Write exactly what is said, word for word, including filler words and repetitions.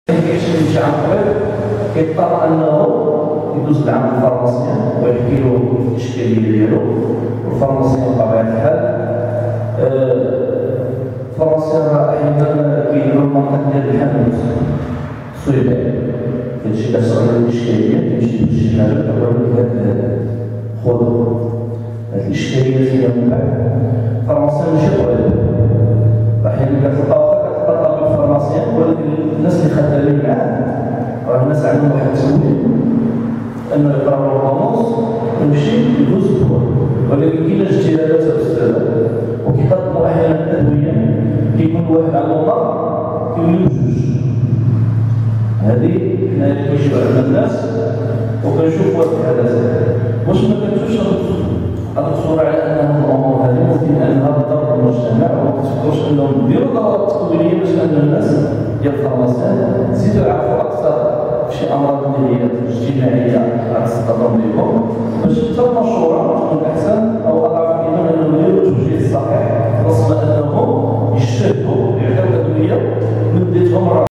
كيعيش شي عام قبل كيضطر انه يدوز العام الفارماسيان ويحكي له الاشكاليه ديالو، والفارماسيان بطبيعه الحال الفارماسيان راه احيانا كيديروا المنطق ديال الحانوت صويبه كيمشي كيسأل عن الاشكاليه كيمشي يدير شي حاجه كيقول لك خذ هاد الاشكاليه فيها من بعد الفارماسيان ماشي طبيب، احيانا كتلقى كتلقى بالفارماسيان ولكن الناس اللي خدامين معاه راه الناس عندهم واحد التسويل انه يقرا له القاموس ويمشي يدوز الدواء، ولكن كاين اجتهادات الاستاذه وكيقدموا احيانا ادويه كيكون واحد عنده مرض كيوليو جوج. هذه حنا اللي كيشبع عندنا الناس وكنشوفوا هذه الحالات واش ما كنشوفش هذا الصوره على انه الامور هذه ممكن انها تضر المجتمع وما كتفكروش انهم يديروا دورات تطويريه باش ان الناس ديال الفارماسيان يزيدوا يعرفوا اكثر في شي امراض اللي هي اجتماعيه غتصدم لهم باش حتى المشوره تكون احسن او اضعف الايمان انهم يديروا التوجيه الصحيح، خاصه انهم يجتهدوا يعطيو ادويه مدتهم